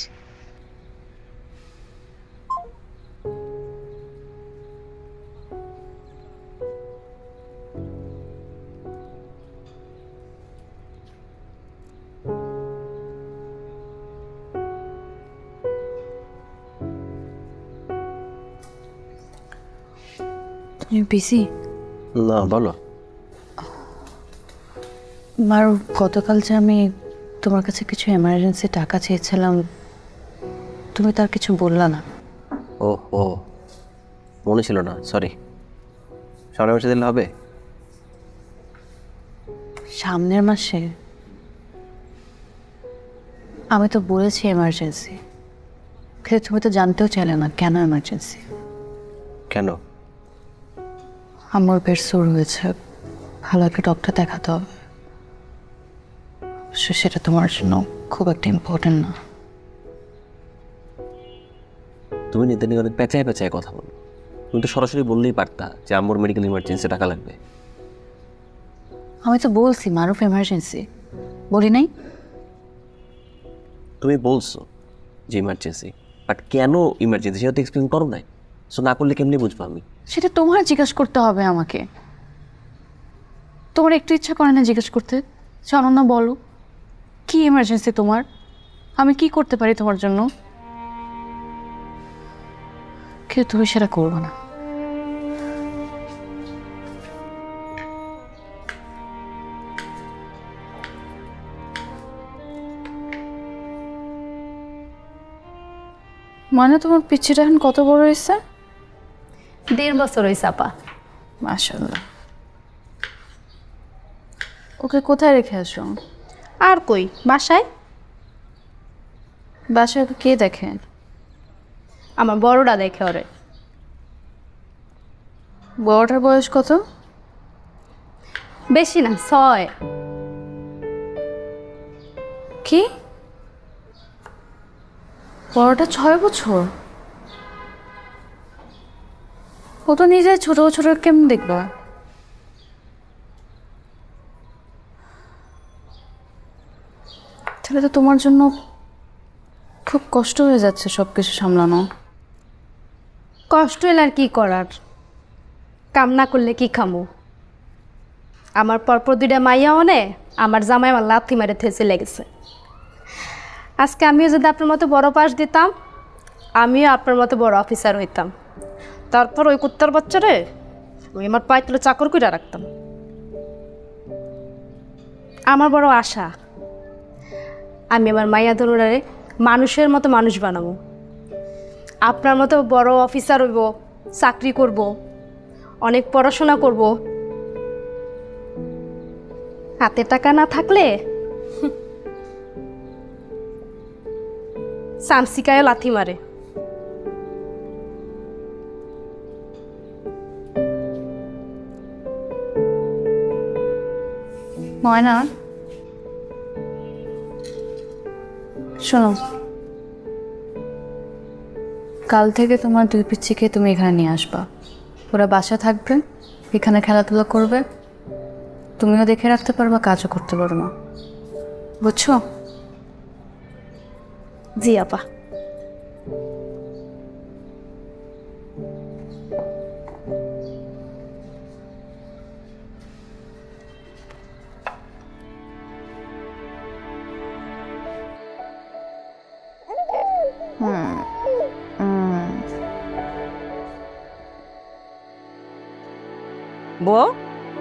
Speaker 2: তুমি বিজি?
Speaker 3: না, বলো।
Speaker 2: মার গতকাল যে আমি তোমার কাছে কিছু এমার্জেন্সি টাকা চেয়েছিলাম, তুমি তার কিছু বললা না।
Speaker 3: ও ও মনে ছিল না, সরি। সামনের মাসে দিলে হবে?
Speaker 2: সামনের মাসে? আমি তো বলেছি এমার্জেন্সি, কিন্তু তুমি তো জানতেও চাইলে না কেন এমার্জেন্সি।
Speaker 3: কেন?
Speaker 2: আমার পেট সোর হয়েছে, ভালো একটা ডক্টর দেখাতে হবে। সেটা তোমার জন্য খুব একটা ইম্পর্টেন্ট না।
Speaker 3: তুমি নিতে নিয়ে অনেক পেঁচায় পেঁচায় কথা বলো। তুমি তো সরাসরি বললেই পারতা যে আমার মেডিকেল ইমার্জেন্সি টাকা লাগবে।
Speaker 2: আমি তো বলছি মারুফ এমার্জেন্সি, বলি নাই?
Speaker 3: তুমি বলছো যে ইমার্জেন্সি, বাট কেন ইমার্জেন্সি সেটা তো এক্সপ্লেন করো নাই। সো না করলে কেমনি বুঝবো আমি?
Speaker 2: সেটা তোমার জিজ্ঞেস করতে হবে আমাকে। তোমার একটু ইচ্ছা করে না জিজ্ঞেস করতে? অনন্যা বলো, কি এমার্জেন্সি তোমার? আমি কি করতে পারি তোমার জন্য? কিন্তু তুমি সেটা করবো না। মানে তোমার পিচ্ছিটা এখন কত বড় হয়েছে?
Speaker 11: দেড় বছর হয়েছে আপা।
Speaker 2: মাশাআল্লাহ। ওকে কোথায় রেখে আসো?
Speaker 11: আর কই, বাসায়।
Speaker 2: বাসায় ওকে কে দেখে?
Speaker 11: আমার বড়রা দেখে ওরে।
Speaker 2: বড়টার বয়স কত?
Speaker 11: বেশি না, ছয়।
Speaker 2: কি? বড়টা ছয় বছর? ও তো নিজে ছোট ছোট কেমন দেখবা? তাহলে তো তোমার জন্য খুব কষ্ট হয়ে যাচ্ছে সব কিছু সামলানো।
Speaker 11: কষ্ট এলে আর কি করার, কাম না করলে কি খামু? আমার পরপর দুইটা মাইয়া অনে আমার জামাই আমার লাথি মারে থেসে লেগেছে। আজকে আমিও যদি আপনার মতো বড় পাস দিতাম, আমিও আপনার মতো বড় অফিসার হইতাম। তারপর ওই কুত্তার বাচ্চারে ওই আমার পায়ে তুলে চাকর করে রাখতাম। আমার বড় আশা, আমি আমার মাইয়া দরুরারে মানুষের মতো মানুষ বানাবো। আপনার মতো বড় অফিসার হইব, চাকরি করব, অনেক পড়াশোনা করব। হাতে টাকা না থাকলে সামসিকায় লাথি মারে।
Speaker 2: ময়না, শোনো, কাল থেকে তোমার দুই পিচ্ছিকে তুমি এখানে নিয়ে আসবা। ওরা বাসা থাকবে, এখানে খেলাধুলা করবে, তুমিও দেখে রাখতে পারবা, কাজও করতে পারো না, বুঝছো?
Speaker 11: জি আপা।
Speaker 4: বউ,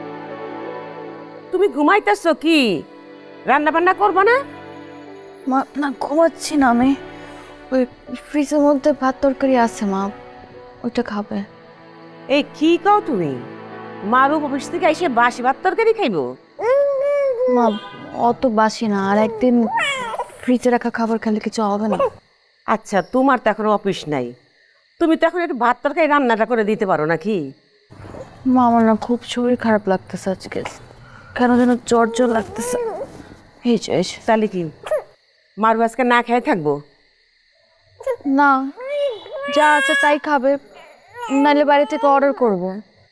Speaker 4: তুমি ঘুমাইতেছ কি? রান্না বান্না করবো না?
Speaker 2: মা না, ঘুমাচ্ছি না আমি। ওই ফ্রিজের মধ্যে ভাত তরকারি আছে মা, ওইটা খাবে।
Speaker 4: এই কি কও তুমি? মারু অফিস থেকে এসে বাসি ভাত তরকারি খাইব?
Speaker 2: মা অত বাসি না, আর একদিন ফ্রিজে রাখা খাবার খেলে কিছু হবে না।
Speaker 4: আচ্ছা, তোমার তো এখন অফিস নাই, তুমি তো এখন একটু ভাত তরকারি রান্নাটা করে দিতে পারো নাকি?
Speaker 2: মা আমার না খুব শরীর খারাপ লাগতেছে আজকে, কেন যেন জ্বর জ্বর লাগতেছে। এই যে
Speaker 4: তাহলে কি মারু আজকে না খেয়ে থাকবো?
Speaker 2: না, যা আছে তাই খাবে, নাহলে বাড়ি থেকে অর্ডার করবো।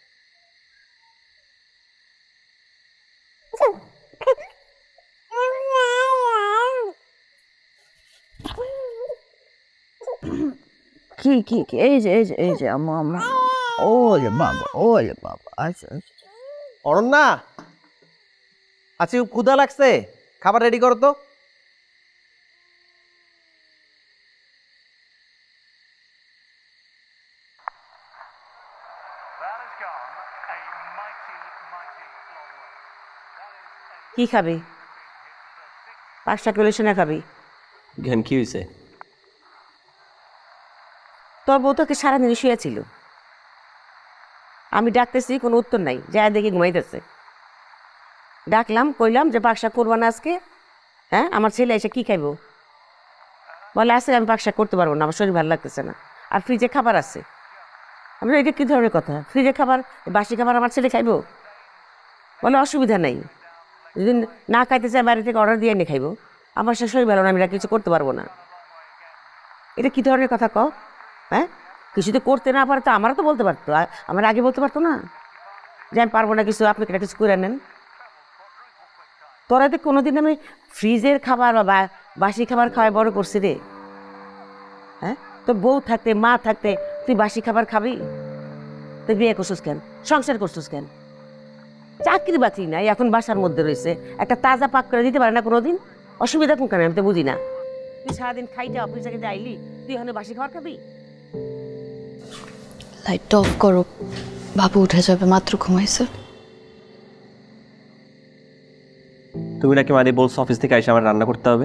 Speaker 2: কি কি কি এই যে এই যে এই যে আম্মা আম্মা ওরে বাবা ওরে বাবা। আচ্ছা
Speaker 9: অনন্যা, আজকে খুব ক্ষুধা লাগছে, খাবার রেডি করো তো।
Speaker 4: কি খাবি? পাঁচটা কিলো সোনা খাবি?
Speaker 3: জ্ঞান কি হয়েছে?
Speaker 4: তোর বউ তোকে সারাদিন শুয়েছিল, আমি ডাকতেছি কোনো উত্তর নাই, যা দেখি ঘুমাইতেছে। ডাকলাম, কইলাম যে পাকশাক করবো না আজকে, হ্যাঁ আমার ছেলে এসে কি খাইবো? বলে আজকে আমি পাকশাক করতে পারবো না, আমার শরীর ভালো লাগতেছে না, আর ফ্রিজে খাবার আছে। আমি এটা কী ধরনের কথা? ফ্রিজে খাবার, বাসি খাবার আমার ছেলে খাইবো? বলে অসুবিধা নেই, যদি না খাইতে চাই বাইরে থেকে অর্ডার দিয়ে এনে খাইবো, আমার সে শরীর ভালো না, আমি কিছু করতে পারবো না। এটা কী ধরনের কথা কও? হ্যাঁ, কিছু তো করতে না পারে তো আমারও তো বলতে পারতো, আমার আগে বলতে পারতো না যে আমি পারবো না কিছু, আপনি এটা কিছু করে নেন। তোরা তো কোনোদিন আমি ফ্রিজের খাবার বা বাসি খাবার খাওয়াই বড় করছি রে? হ্যাঁ, তোর বউ থাকতে মা থাকতে তুই বাসি খাবার খাবি? তুই বিয়ে করছিস কেন? সংসার করছিস কেন? চাকরি বাকরি নাই, এখন বাসার মধ্যে রয়েছে, একটা তাজা পাক করে দিতে পারে না কোনোদিন? অসুবিধা কোন কেন? আমি তো বুঝি না। তুই সারাদিন খাইটা অফিস থেকে আইলি, তুই এখানে বাসি খাবার খাবি?
Speaker 2: লাইটটা অফ করো, বাবু উঠে যাবে, মাত্র ঘুমাইছে।
Speaker 9: তুমি নাকি মানে বলছো অফিস থেকে এসে আমার রান্না করতে হবে?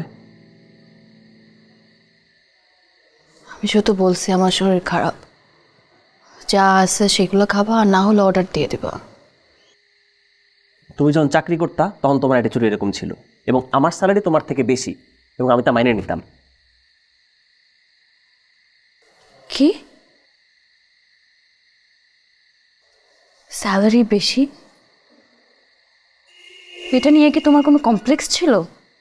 Speaker 2: আমি শুধু বলছি আমার শরীর খারাপ, যা আছে সেগুলো খাবা, আর না হলে অর্ডার দিয়ে দিবা।
Speaker 3: তুমি যখন চাকরি করতা তখন তোমার অ্যাটিটিউড এরকম ছিল, এবং আমার স্যালারি তোমার থেকে বেশি, এবং আমি তা মাইনে নিতাম।
Speaker 2: কি স্যালারি বেশি? এটা নিয়ে কি তোমার কোনো কমপ্লেক্স ছিল?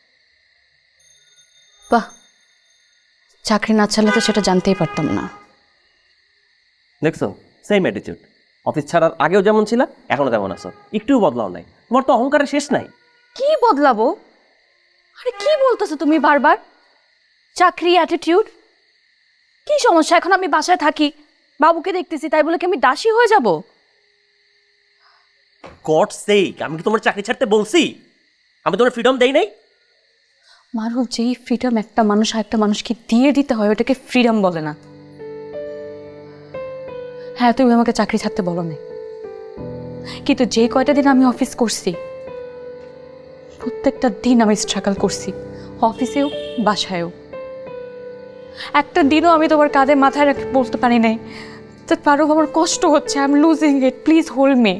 Speaker 2: বাহ, চাকরি না চাইলে তো সেটা জানতেই পারতাম না।
Speaker 3: দেখছো, সেম অ্যাটিটিউড। অফিস ছাড়ার আগেও যেমন ছিল এখনো তেমন আছো, একটুও বদলাও নাই। তোমার তো অহংকারের শেষ নাই।
Speaker 2: কি বদলাবো? আরে কি বলতেছো তুমি বারবার? চাকরি, অ্যাটিটিউড, কি সমস্যা? এখন আমি বাসায় থাকি, বাবুকে দেখতেছি, তাই বলে কি আমি দাসী হয়ে যাব?
Speaker 3: গড সেক, আমি কি তোমার চাকরি ছাড়তে বলছি? আমি তোমার ফ্রিডম দেই নাই?
Speaker 2: মারুফ, যেই ফ্রিডম একটা মানুষ আর একটা মানুষকে দিয়ে দিতে হয় ওটাকে ফ্রিডম বলে না। হ্যাঁ, তুমি আমাকে চাকরি ছাড়তে বলো না, কিন্তু যে কয়টা দিন আমি অফিস করছি প্রত্যেকটা দিন আমি স্ট্রাগল করছি, অফিসেও বাসায়ও। একটা দিনও আমি তোমার কাঁধে মাথায় রাখতে বলতে পারি নাই যে পারো আমার কষ্ট হচ্ছে, I am losing it, please hold me.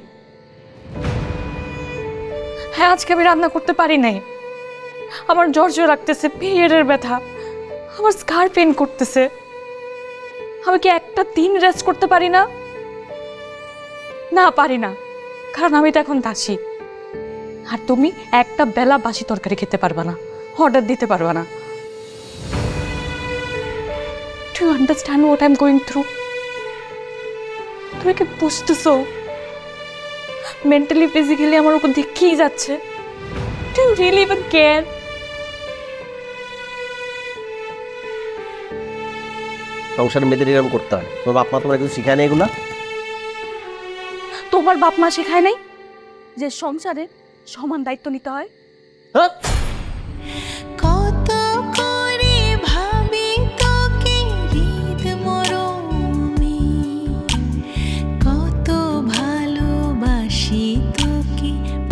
Speaker 2: হ্যাঁ, আজকে আমি রান্না করতে পারি নাই, আমার জ্বর জ্বর লাগতেছে, পিরিয়ডের ব্যথা, আমার স্কার পেন করতেছে। আমি কি একটা দিন রেস্ট করতে পারি না? না পারি না, কারণ আমি তো এখন দাসী, আর তুমি একটা বেলা বাসি তরকারি খেতে পারবা না, অর্ডার দিতে পারবা না। Do you understand what I am going through? তুমি কি বুঝতেছো মেন্টালি ফিজিক্যালি আমার উপর দিয়ে কি যাচ্ছে? Do you really even care?
Speaker 9: সংসার মেয়েদের এরকম করতে হয়? তোমার বাপ মা তোমার কিছু শিখায় না এগুলা?
Speaker 2: তোমার বাপ মা শেখায় নাই যে সংসারে সমান দায়িত্ব নিতে হয়?
Speaker 9: হ্যাঁ,
Speaker 12: কত করে ভাবি তোকে হৃদ মরমে, কত ভালোবাসি তোকে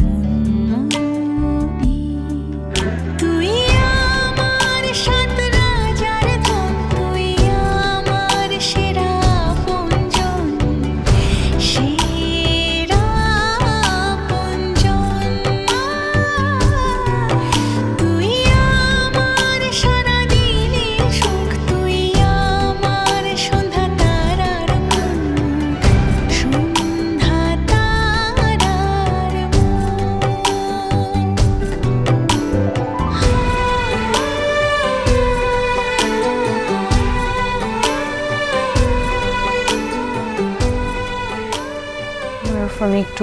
Speaker 12: মনমনে। তুই আমার সাত রাজার ধন, তুই আমার সেরা আপনজন, সেরা আপনজন।
Speaker 13: একটু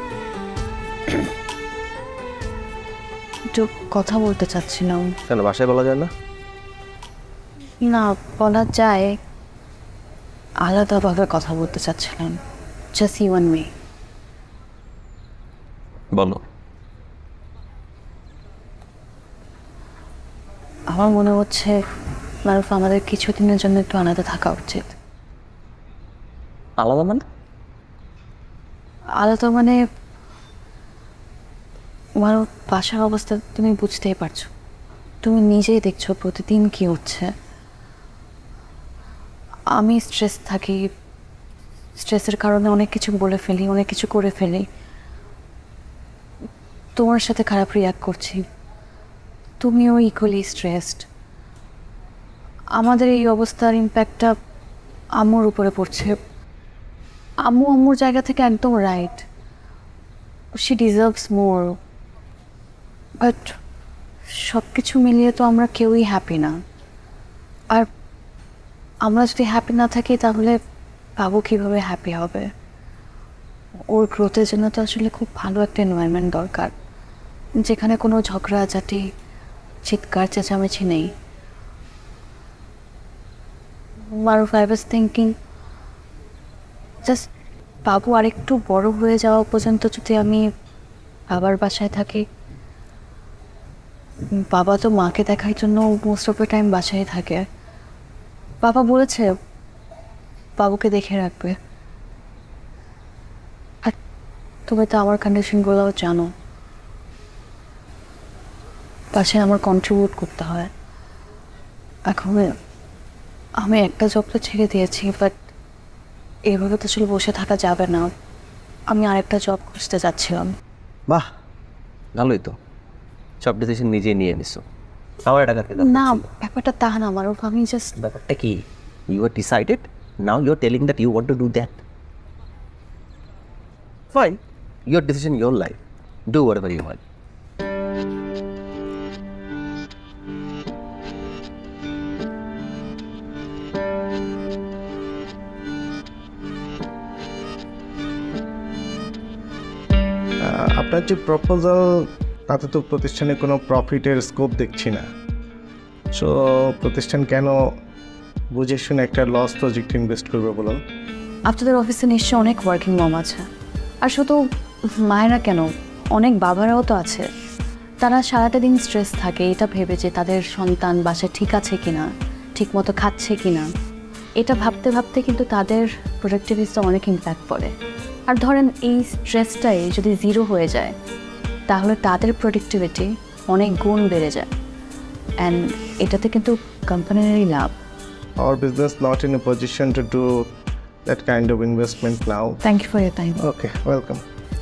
Speaker 13: একটু কথা বলতে চাচ্ছিলাম।
Speaker 9: কেন বাসায় বলা যায় না?
Speaker 13: না, বলা যায়, আলাদাভাবে কথা বলতে চাচ্ছিলাম। Just you and me.
Speaker 9: বলো।
Speaker 13: আমার মনে হচ্ছে মারুফ আমাদের কিছুদিনের জন্য একটু আলাদা থাকা উচিত।
Speaker 3: আলাদা মানে?
Speaker 13: আলাদা মানে মারুফ বাসার অবস্থা তুমি বুঝতেই পারছো, তুমি নিজেই দেখছো প্রতিদিন কি হচ্ছে। আমি স্ট্রেস থাকি, স্ট্রেসের কারণে অনেক কিছু বলে ফেলি, অনেক কিছু করে ফেলি, তোমার সাথে খারাপ রিয়াক্ট করছি, তুমিও ইকুয়ালি স্ট্রেসড। আমাদের এই অবস্থার ইম্প্যাক্টটা আম্মুর উপরে পড়ছে। আম্মু আম্মুর জায়গা থেকে একদম right, she deserves more, but সব কিছু মিলিয়ে তো আমরা কেউই হ্যাপি না। আর আমরা যদি হ্যাপি না থাকি তাহলে বাবু কীভাবে হ্যাপি হবে? ওর গ্রোথের জন্য তো আসলে খুব ভালো একটা এনভায়রনমেন্ট দরকার, যেখানে কোনো ঝগড়াঝাটি, চিৎকার চেঁচামেচি নেই। Maruf, I was thinking just বাবু আরেকটু বড় হয়ে যাওয়া পর্যন্ত যদি আমি বাবার বাসায় থাকি। বাবা তো মাকে দেখার জন্য মোস্ট অফ দ্য টাইম বাসায় থাকে। বাবা বলেছে বাবুকে দেখে রাখবে। আর তুমি তো আমার কন্ডিশনগুলোও জানো, বাসায় আমার কন্ট্রিবিউট করতে হয়। এখন আমি একটা জব তো ছেড়ে দিয়েছি, বাট এভাবে তো আসলে বসে থাকা যাবে না। আমি আরেকটা জব খুঁজতে যাচ্ছিলাম।
Speaker 9: বাহ, ভালোই তো, সব ডিসিশন নিজে নিয়ে নিছো। আমার টাকাতে
Speaker 13: না, ব্যাপারটা তা না মারুফ, আমি জাস্ট
Speaker 3: ব্যাপারটা কি? You are decided, now you are telling that you want to do that. Fine, your decision, your life. Do whatever you want.
Speaker 5: আপনার যে প্রপোজাল, তাতে তো প্রতিষ্ঠানে কোনো প্রফিটের স্কোপ দেখছি না। সো প্রতিষ্ঠান কেন বুঝে শুনে একটা লস প্রজেক্ট ইনভেস্ট করবে বলো?
Speaker 13: আপনাদের অফিসে নিশ্চয়ই অনেক ওয়ার্কিং মম আছে, আর শুধু মায়েরা কেন, অনেক বাবারাও তো আছে। তারা সারাটা দিন স্ট্রেস থাকে এটা ভেবে যে তাদের সন্তান বাসায় ঠিক আছে কিনা, ঠিক মতো খাচ্ছে কিনা। এটা ভাবতে ভাবতে কিন্তু তাদের প্রোডাক্টিভিটিতে অনেক ইম্প্যাক্ট পড়ে। আর ধরেন এই স্ট্রেসটাই যদি জিরো হয়ে যায় তাহলে তাদের প্রোডাক্টিভিটি অনেক গুণ বেড়ে যায়, অ্যান্ড এটাতে কিন্তু কোম্পানিরই লাভ।
Speaker 5: Our business not in a position to do that kind of investment now.
Speaker 13: Thank you for your time.
Speaker 5: Okay, welcome.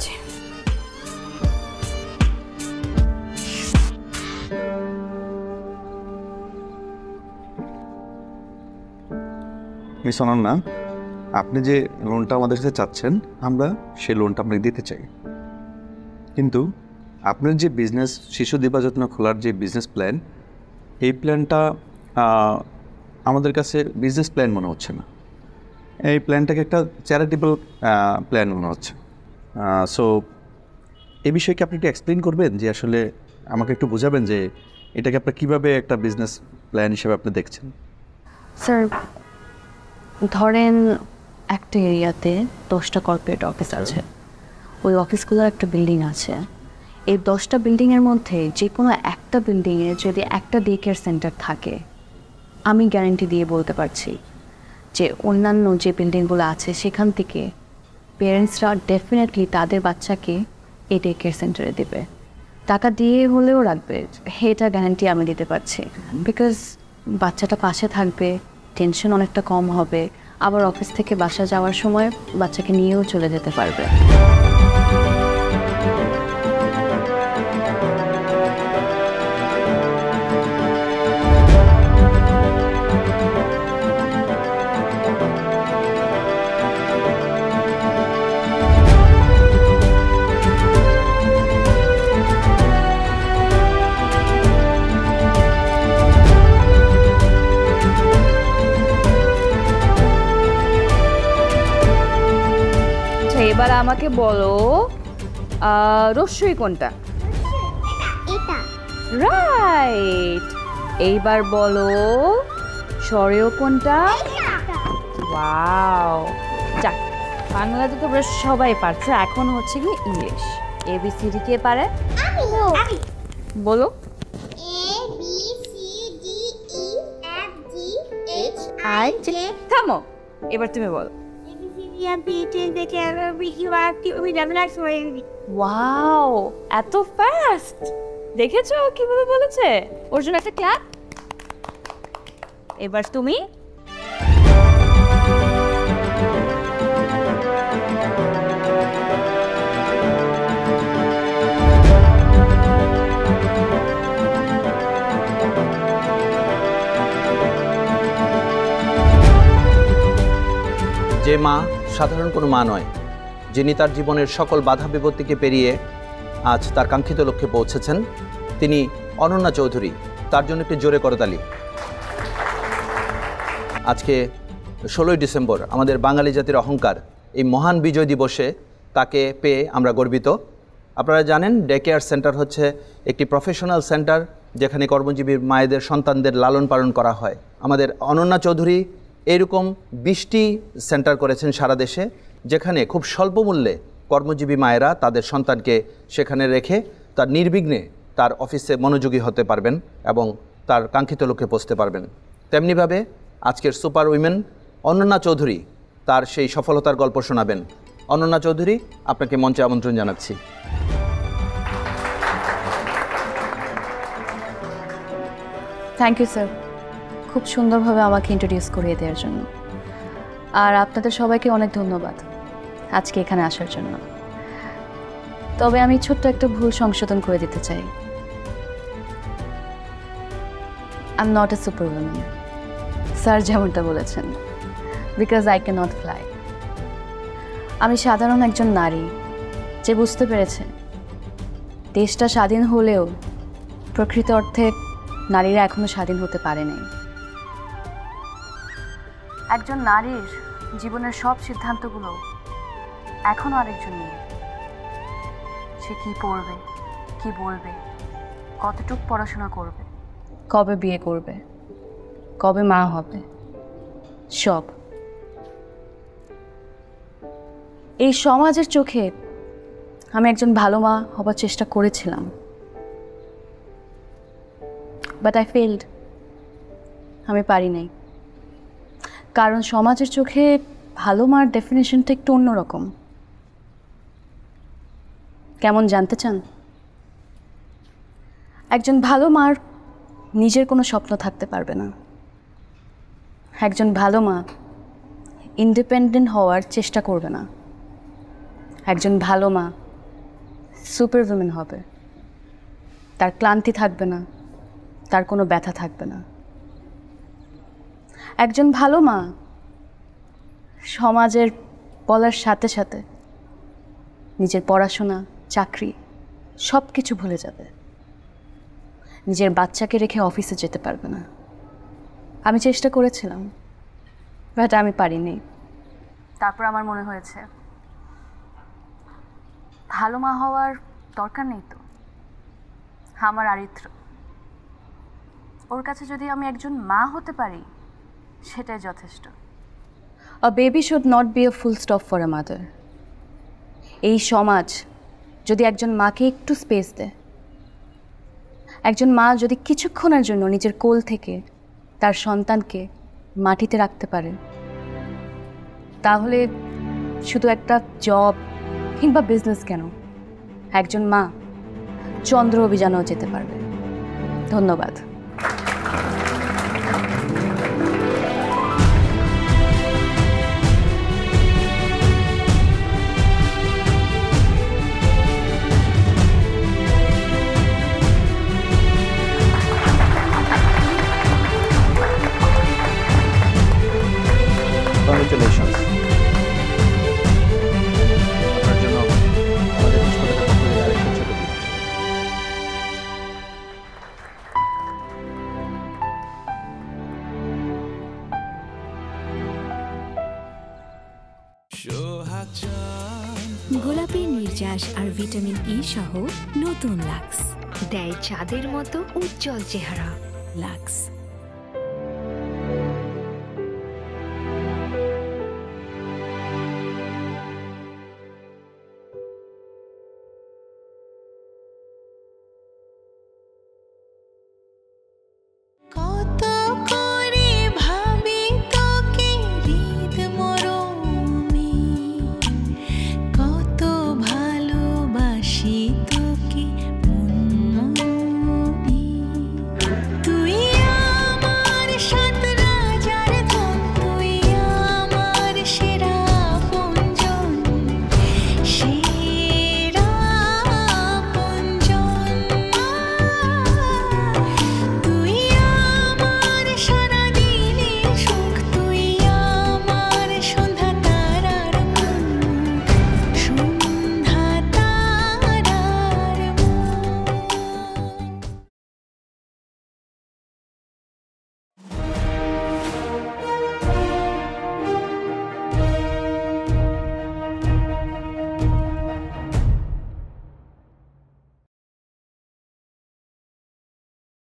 Speaker 6: Miss Ananya, আপনি যে লোনটা আমাদের কাছে চাচ্ছেন, আমরা সেই লোনটা আপনাকে দিতে চাই। কিন্তু আপনার যে বিজনেস, শিশু দিবাযত্ন খোলার যে বিজনেস প্ল্যান, এই প্ল্যানটা আমাদের কাছে বিজনেস প্ল্যান মনে হচ্ছে না। এই প্ল্যানটাকে একটা চ্যারিটেবল প্ল্যান মনে হচ্ছে। সো এই বিষয়ে কি আপনি একটু এক্সপ্লেন করবেন, যে আসলে আমাকে একটু বোঝাবেন যে এটাকে আপনার কীভাবে একটা বিজনেস প্ল্যান হিসেবে আপনি দেখছেন?
Speaker 13: স্যার, ধরেন একটা এরিয়াতে দশটা কর্পোরেট অফিস আছে, ওই অফিসগুলোর একটা বিল্ডিং আছে। এই দশটা বিল্ডিংয়ের মধ্যে যে কোনো একটা বিল্ডিংয়ে যদি একটা ডে কেয়ার সেন্টার থাকে, আমি গ্যারেন্টি দিয়ে বলতে পারছি যে অন্যান্য যে বিল্ডিংগুলো আছে সেখান থেকে পেরেন্টসরা ডেফিনেটলি তাদের বাচ্চাকে এই ডে কেয়ার সেন্টারে দেবে, টাকা দিয়ে হলেও রাখবে। এটা গ্যারেন্টি আমি দিতে পারছি, বিকজ বাচ্চাটা পাশে থাকবে, টেনশন অনেকটা কম হবে, আবার অফিস থেকে বাসা যাওয়ার সময় বাচ্চাকে নিয়েও চলে যেতে পারবে।
Speaker 2: এবার আমাকে বলো রস্যই কোনটা?
Speaker 14: এটা।
Speaker 2: রাইট। এইবার বলো স্বরেও কোনটা? ওয়াও, যাক বাংলা তো তোমরা সবাই পারছো, এখন হচ্ছে কি ইংলিশ। এবিসিডি কে পারে?
Speaker 14: আমি।
Speaker 2: বলো।
Speaker 14: A B C D E F G H
Speaker 2: I J. থামো, এবার তুমি বলো। ওয়াও, এত ফাস্ট! দেখেছো কিভাবে বলেছে? ওর জন্য একটা ক্ল্যাপ। এবার তুমি।
Speaker 9: যে মা সাধারণ কোনো মা নয়, যিনি তার জীবনের সকল বাধা বিপত্তিকে পেরিয়ে আজ তার কাঙ্ক্ষিত লক্ষ্যে পৌঁছেছেন, তিনি অনন্যা চৌধুরী। তার জন্য একটি জোরে করতালি। আজকে ষোলোই ডিসেম্বর আমাদের বাঙালি জাতির অহংকার, এই মহান বিজয় দিবসে তাকে পেয়ে আমরা গর্বিত। আপনারা জানেন ডে কেয়ার সেন্টার হচ্ছে একটি প্রফেশনাল সেন্টার যেখানে কর্মজীবী মায়েদের সন্তানদের লালন পালন করা হয়। আমাদের অনন্যা চৌধুরী এইরকম বিশটি সেন্টার করেছেন সারা দেশে, যেখানে খুব স্বল্প মূল্যে কর্মজীবী মায়েরা তাদের সন্তানকে সেখানে রেখে তার নির্বিঘ্নে তার অফিসে মনোযোগী হতে পারবেন এবং তার কাঙ্ক্ষিত লক্ষ্যে পৌঁছতে পারবেন। তেমনিভাবে আজকের সুপার উইমেন অনন্যা চৌধুরী তার সেই সফলতার গল্প শোনাবেন। অনন্যা চৌধুরী, আপনাকে মঞ্চে আমন্ত্রণ জানাচ্ছি।
Speaker 13: থ্যাংক ইউ স্যার, খুব সুন্দরভাবে আমাকে ইন্ট্রোডিউস করিয়ে দেওয়ার জন্য। আর আপনাদের সবাইকে অনেক ধন্যবাদ আজকে এখানে আসার জন্য। তবে আমি ছোট্ট একটা ভুল সংশোধন করে দিতে চাই। I am not a super women, sir যেমনটা বলেছেন, because I can not fly. আমি সাধারণ একজন নারী যে বুঝতে পেরেছে দেশটা স্বাধীন হলেও প্রকৃত অর্থে নারীরা এখনো স্বাধীন হতে পারে নাই। একজন নারীর জীবনের সব সিদ্ধান্তগুলো এখনো আরেকজন মেয়ের। সে কি পড়বে, কি বলবে, কতটুকু পড়াশোনা করবে, কবে বিয়ে করবে, কবে মা হবে, সব। এই সমাজের চোখে আমি একজন ভালো মা হবার চেষ্টা করেছিলাম, বাট আই ফেলড। আমি পারি নাই, কারণ সমাজের চোখে ভালো মার ডেফিনেশনটা একটু অন্যরকম। কেমন জানতে চান? একজন ভালো মার নিজের কোনো স্বপ্ন থাকতে পারবে না। একজন ভালো মা ইন্ডিপেন্ডেন্ট হওয়ার চেষ্টা করবে না। একজন ভালো মা সুপার উইমেন হবে। তার ক্লান্তি থাকবে না, তার কোনো ব্যথা থাকবে না। একজন ভালো মা সমাজের বলার সাথে সাথে নিজের পড়াশোনা, চাকরি সব কিছু ভুলে যাবে। নিজের বাচ্চাকে রেখে অফিসে যেতে পারবে না। আমি চেষ্টা করেছিলাম, বাট আমি পারিনি। তারপর আমার মনে হয়েছে ভালো মা হওয়ার দরকার নেই তো, আমার আরিত্র, ওর কাছে যদি আমি একজন মা হতে পারি সেটাই যথেষ্ট। A baby should not be a full stop for a mother. এই সমাজ যদি একজন মাকে একটু স্পেস দেয়, একজন মা যদি কিছুক্ষণের জন্য নিজের কোল থেকে তার সন্তানকে মাটিতে রাখতে পারে, তাহলে শুধু একটা জব কিংবা বিজনেস কেন, একজন মা চন্দ্র অভিযানেও যেতে পারবে। ধন্যবাদ।
Speaker 9: Congratulations. আপনার জন্য আমাদের হাসপাতালের পক্ষ থেকে আরেকটা ছোট গিফট।
Speaker 1: ভিটামিন ই সহ নতুন লাক্স, দেয় চাঁদের মতো উজ্জ্বল চেহারা। লাক্স।